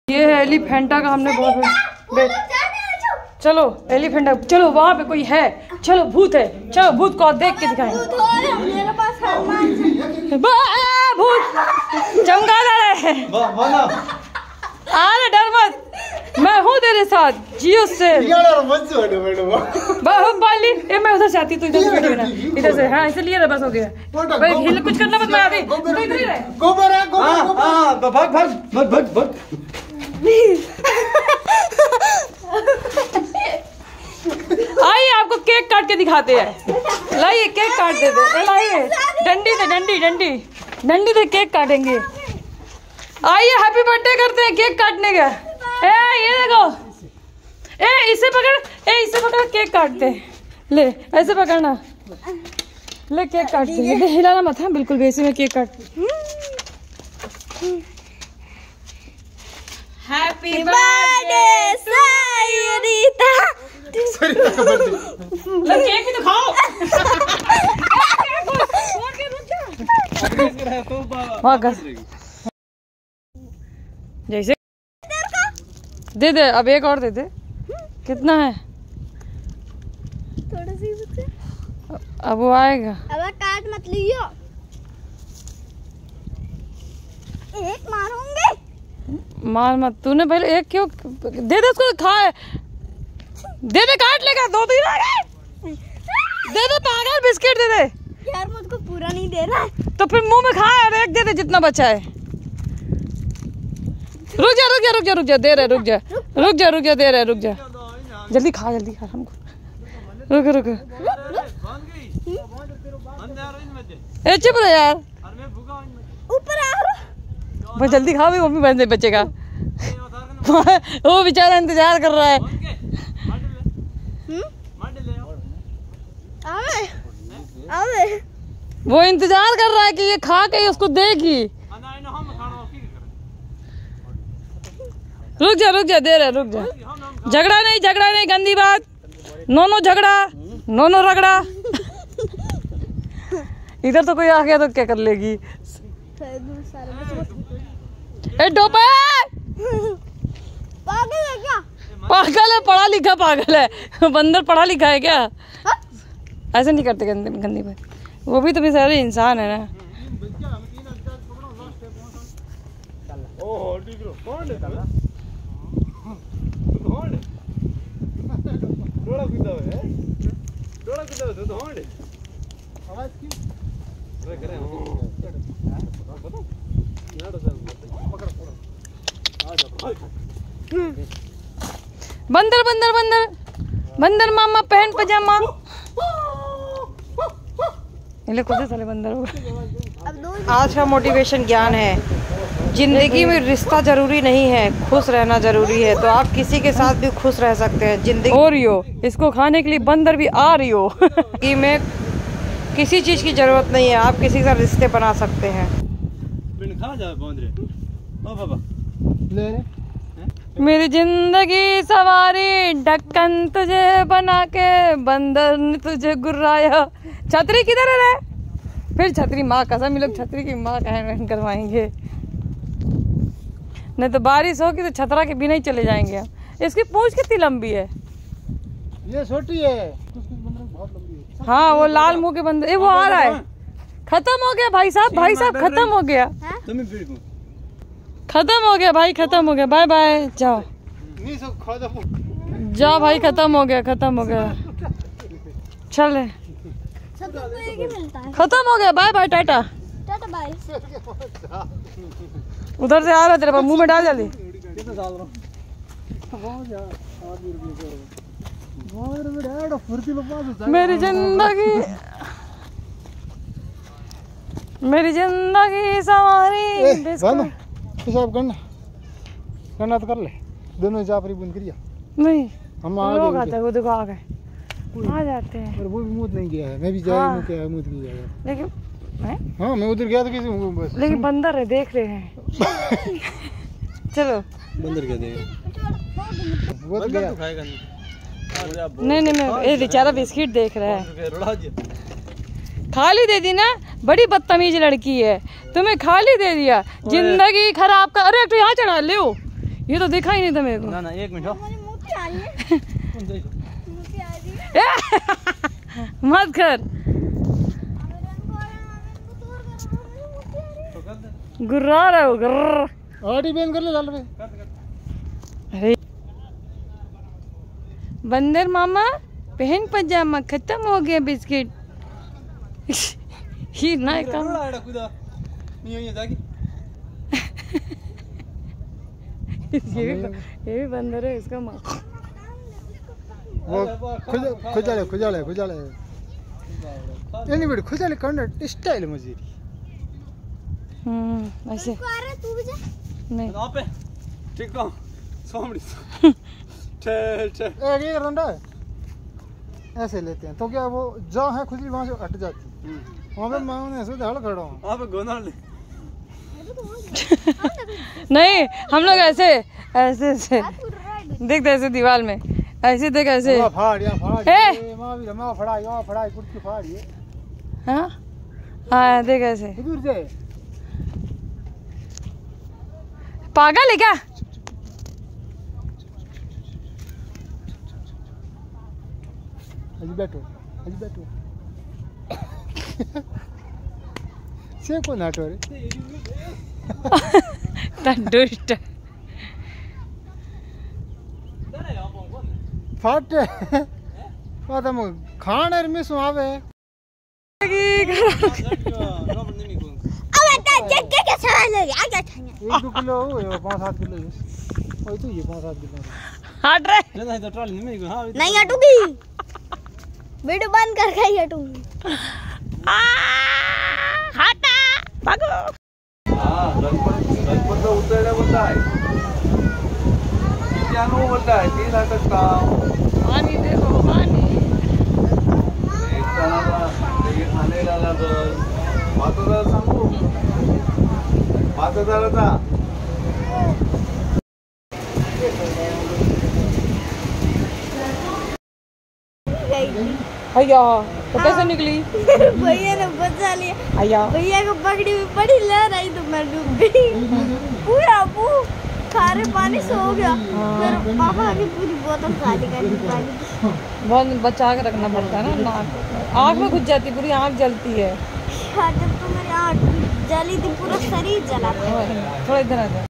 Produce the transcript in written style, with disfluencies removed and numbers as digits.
ये है एलिफेंटा का, हमने बहुत चलो एलिफेंटा, चलो वहाँ पे कोई है, चलो भूत है, चलो भूत को देख के दिखाएं। भूत चमगादड़ है, अरे डर मत, मैं हूँ तेरे साथ, जियो से बाहुबली। ये मैं उधर से आती तो इधर से बैठी ना, इधर से, हाँ इसलिए बस हो गया। भाई कुछ करना मत, मैं आती आइए आपको केक काट के दिखाते हैं, लाइए केक काट देते, लाइए डंडी से, डंडी से केक काटेंगे। आइए हैप्पी बर्थडे करते हैं केक काटने का। ये देखो, इसे पकड़ केक काटते हैं, ले ऐसे पकड़ना, ले केक काटते हैं, हिलाना मत है बिल्कुल भी, ऐसे में केक काटते। हैप्पी बर्थडे सरिता, केक भी तो खाओ। जैसे दे दे, अब एक और दे दे। कितना है? थोड़ा सी बचे। अब वो आएगा। अब काट मत लियो, एक मारूंगी। मार मत, तूने पहले एक क्यों? दे दे उसको, खाए दे दे, काट लेगा, दो दिन आ गए। दे दे पागल, बिस्किट दे दे। यार मुझको पूरा नहीं दे रहा है तो फिर मुंह में खा, और एक दे दे जितना बचा है। रुक जा दे रहे, रुक जा, जल्दी खा हमको, रुक चुप रहे यार, ऊपर आ, जल्दी खा भी, मम्मी बन बच्चे का। वो बेचारा इंतजार कर रहा है। वो इंतजार कर रहा है कि ये खा के उसको देगी। रुक जा दे रहे, रुक जा। झगड़ा नहीं, गंदी बात, नो झगड़ा, नो रगड़ा। इधर तो कोई आ गया तो क्या कर लेगी? ए डोपे, पागल है क्या? पागल है, पढ़ा लिखा पागल है, बंदर पढ़ा लिखा है क्या? ऐसे नहीं करते गंदी बात, वो भी तो बेचारे इंसान है ना। बंदर मामा पहन पजामा, साले बंदर। आज का मोटिवेशन ज्ञान है, जिंदगी में रिश्ता जरूरी नहीं है, खुश रहना जरूरी है। तो आप किसी के साथ भी खुश रह सकते हैं जिंदगी। ओरियो, इसको खाने के लिए बंदर भी आ रही हो। कि में किसी चीज की जरूरत नहीं है, आप किसी के साथ रिश्ते बना सकते हैं। मेरी जिंदगी सवारी, ढक्कन तुझे बना के बंदर ने तुझे गुर्राया। छतरी किधर है रे? फिर छतरी, माँ कसम, लोग छतरी की माँ कहन करवाएंगे, नहीं तो बारिश होगी तो छतरा के बिना ही चले जाएंगे। इसकी पूंछ कितनी लंबी है? ये छोटी है, हाँ वो लाल मुंह के बंदर, वो आ रहा है। खत्म हो गया भाई साहब, खत्म हो गया, भाई, खत्म हो गया। बाय बाय, जाओ भाई, खत्म हो गया, चले, खत्म हो गया। Bye bye, tata bye. उधर से आ रहा तेरे मुंह में डाल जल्दी। मेरी जिंदगी सवारी। करना तो कर ले, दोनों जापरी बंद करिया। नहीं हम लोग आते हैं, वो देखो आ गए, आ जाते हैं। और वो भी मूत नहीं गया है, मैं भी जाया मूत किया है, लेकिन हाँ मैं उधर गया तो किसी बस। लेकिन बंदर है, देख रहे हैं। चलो बंदर क्या देगा, वो तो गया तो खाएगा नहीं। मैं ये बेचारा बिस्किट देख रहा है। खाली दे दी ना, बड़ी बदतमीज लड़की है, तुम्हें खाली दे दिया, जिंदगी खराब कर। अरे तो यहाँ चढ़ा ले, ये तो देखा ही नहीं था मेरे को। ना ना 1 मिनट हो। मत कर, गुर्रा रहा हो गुर्र। ऑडी बेन कर ले लाल पे। अरे बंदर मामा पहन पजामा, खत्म हो गया बिस्किट। ही ना काम ये भी बंदर है इसका माँ। वो खुजाले एनी बड़ी खुजाले करना स्टाइल मुझे। ऐसे नहीं ठीक तो सोमड़ी ये रंडा ऐसे लेते हैं तो क्या वो जहाँ है खुजली वहाँ से हट जाती है। वहाँ पे मैं ऐसे हड़ खड़ा हूँ वहाँ पे गोंदा ले। नहीं हम लोग ऐसे ऐसे ऐसे देख ऐसे दीवार में ऐसे देख ऐसे फाड़ कुर्सी फाड़ ये। हाँ हाँ देख ऐसे दूर से पागल है क्या? बैठो से को नाटो रे दुष्ट फाट पता म खाने में सो आवे क्या सवाल है आ क्या था 1-2 किलो हो 5-7 किलो ओए तो ये 5-7 किलो हट रहे नहीं तो ट्रॉली में हां नहीं हटूंगी वीडियो बंद कर के हटूंगी। हटा भागो। हां गणपत तो उतरला बोलता है क्या नो बोलता है 3 लाख का पानी देखो पानी एक तना ये खाने लाला तो माता सांगू माता था भैया तो कैसे निकली? भैया ने बचा लिया। भैया भैया को पकड़ी हुई बड़ी लहर आई तो मैं डूब गई पूरा खारे पानी से हो गया। फिर पापा की पूरी बोतल खाली कर दी पानी की। बहुत बचा के रखना पड़ता है ना, नाक आँख में घुस जाती, पूरी आँख जलती है। जब तो मेरी आँख जली थी पूरा शरीर जला था। थोड़ा इधर आ जाओ।